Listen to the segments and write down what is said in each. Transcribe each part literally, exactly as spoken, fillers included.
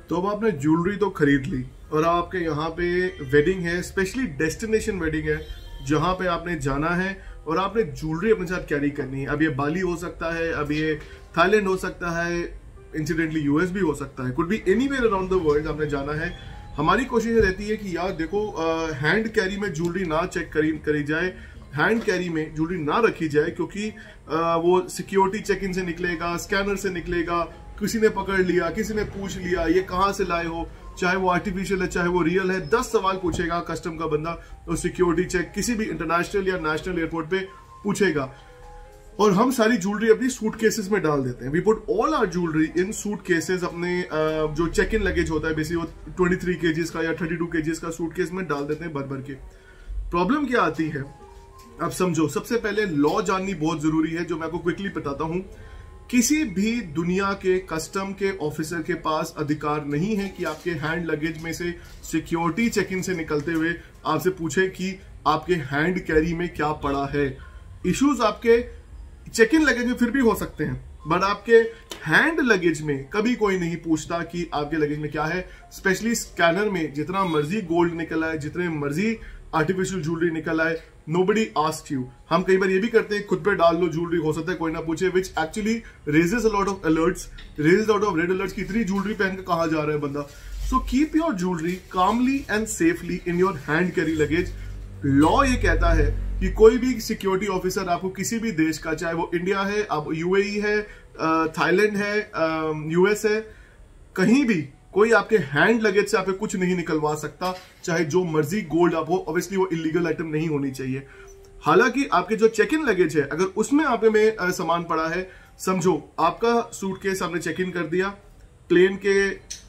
तो अब आपने ज्वेलरी तो खरीद ली और आपके यहाँ पे वेडिंग है, स्पेशली डेस्टिनेशन वेडिंग है जहाँ पे आपने जाना है और आपने ज्वेलरी अपने साथ कैरी करनी है। अब ये बाली हो सकता है, अब ये थाईलैंड हो सकता है, इंसिडेंटली यूएस भी हो सकता है, could be anywhere around the world आपने जाना है। हमारी कोशिश रहती है कि यार देखो हैंड कैरी में ज्वेलरी ना चेक करी करी जाए, हैंड कैरी में ज्वेलरी ना रखी जाए, क्योंकि आ, वो सिक्योरिटी चेक इन से निकलेगा, स्कैनर से निकलेगा, किसी ने पकड़ लिया, किसी ने पूछ लिया ये कहाँ से लाए हो, चाहे वो आर्टिफिशियल है चाहे वो रियल है, दस सवाल पूछेगा कस्टम का बंदा और सिक्योरिटी चेक किसी भी इंटरनेशनल या नेशनल एयरपोर्ट पे पूछेगा। और हम सारी ज्वेलरी अपनी सूट केसेस में डाल देते हैं। We put all our jewellery in suitcases केसेस। अपने जो चेक इन लगेज होता है बेसिकली वो तेईस केजीज का या बत्तीस केजीज का सूट केस में डाल देते हैं भर भर के। प्रॉब्लम क्या आती है अब समझो। सबसे पहले लॉ जाननी बहुत जरूरी है जो मैं आपको क्विकली बताता हूं। किसी भी दुनिया के कस्टम के ऑफिसर के पास अधिकार नहीं है कि आपके हैंड लगेज में से सिक्योरिटी चेक इन से निकलते हुए आपसे पूछे कि आपके हैंड कैरी में क्या पड़ा है। इश्यूज आपके चेक इन लगेज में फिर भी हो सकते हैं, बट आपके हैंड लगेज में कभी कोई नहीं पूछता कि आपके लगेज में क्या है। स्पेशली स्कैनर में जितना मर्जी गोल्ड निकला है, जितने मर्जी आर्टिफिशियल ज्वेलरी निकला है, नोबडी आस्क्ड यू। हम कई बार ये भी करते हैं खुद पे डाल लो ज्वेलरी, हो सकता है कोई ना पूछे, which actually raises a lot of alerts, raises out of red alerts की इतनी ज्वेलरी पहन के कहाँ जा रहा है बंदा। So keep your jewellery calmly and safely in your hand carry luggage. Law ये कहता है कि कोई भी सिक्योरिटी ऑफिसर आपको किसी भी देश का, चाहे वो इंडिया है, अब यूएई है, थाईलैंड है, यूएस है, कहीं भी कोई आपके हैंड लगेज से आपको कुछ नहीं निकलवा सकता, चाहे जो मर्जी गोल्ड आप हो। ऑब्वियसली वो इलीगल आइटम नहीं होनी चाहिए। हालांकि आपके जो चेक इन लगेज है अगर उसमें आपके में सामान पड़ा है, समझो आपका सूटकेस आपने चेक इन कर दिया, प्लेन के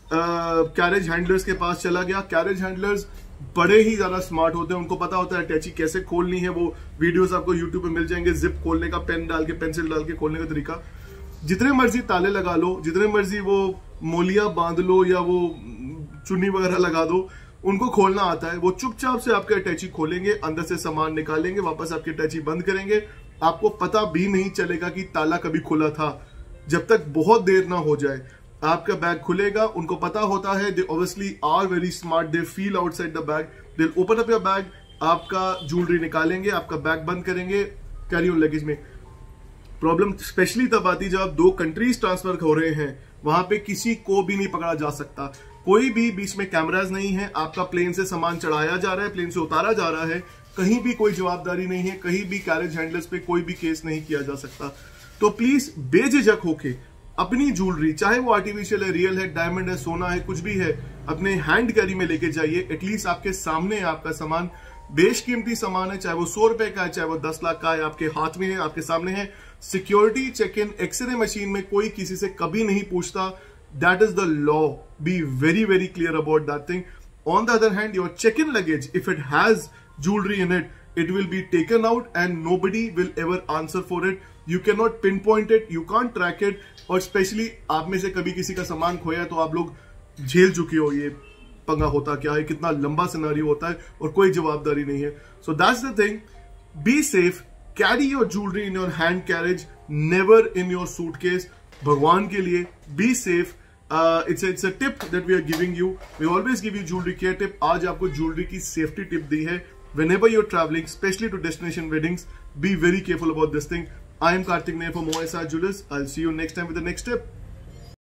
कैरेज हैंडलर्स के पास चला गया। कैरेज हैंडलर्स बड़े ही ज्यादा स्मार्ट होते हैं, उनको पता होता है अटैची कैसे खोलनी है। वो वीडियोस आपको यूट्यूब पे मिल जाएंगे, जिप खोलने का, पेन डाल के, पेंसिल डाल के खोलने का तरीका। जितने मर्जी ताले लगा लो, जितने मर्जी वो मोलिया बांध लो या वो चुन्नी वगैरह लगा दो, उनको खोलना आता है। वो चुपचाप से आपके अटैची खोलेंगे, अंदर से सामान निकालेंगे, वापस आपकी अटैची बंद करेंगे। आपको पता भी नहीं चलेगा कि ताला कभी खुला था, जब तक बहुत देर ना हो जाए। आपका बैग खुलेगा, उनको पता होता है, they obviously are very smart, they feel outside the bag, they open up your bag, आपका ज्वेलरी निकालेंगे, आपका बैग बंद करेंगे कैरी ऑन लगेज में। प्रॉब्लम स्पेशली तब आती जब आप दो कंट्रीज ट्रांसफर हो रहे हैं, वहां पे किसी को भी नहीं पकड़ा जा सकता, कोई भी बीच में कैमराज नहीं है, आपका प्लेन से सामान चढ़ाया जा रहा है, प्लेन से उतारा जा रहा है, कहीं भी कोई जवाबदारी नहीं है, कहीं भी कैरेज हैंडलर्स पे कोई भी केस नहीं किया जा सकता। तो प्लीज बेझिझक होके अपनी ज्वेलरी, चाहे वो आर्टिफिशियल है, रियल है, डायमंड है, सोना है, कुछ भी है, अपने हैंड कैरी में लेके जाइए। एटलीस्ट आपके सामने आपका सामान बेशकीमती सामान है, चाहे वो सौ रुपए का है, चाहे वो दस लाख का है, आपके हाथ में है, आपके सामने है। Security check in x ray machine में कोई किसी से कभी नहीं पूछता। That is the law, be very very clear about that thing. On the other hand, your check in luggage, if it has jewelry in it, it will be taken out and nobody will ever answer for it. You cannot pinpoint it, you can't track it. और specially आप में से कभी किसी का सामान खोया तो आप लोग झेल चुके हो ये पंगा होता क्या है, कितना लंबा सिनेरियो होता है और कोई जवाबदारी नहीं है। So that's the thing, be safe, carry your jewellery in your hand carriage, never in your suitcase. भगवान के लिए be safe. It's it's a tip that we are giving you. We always give you jewellery care tip. आज आपको jewellery की safety tip दी है। Whenever you're traveling, especially to destination weddings, be very careful about this thing. I am Karthik Nair from O S R Jewellers. I'll see you next time with the next tip.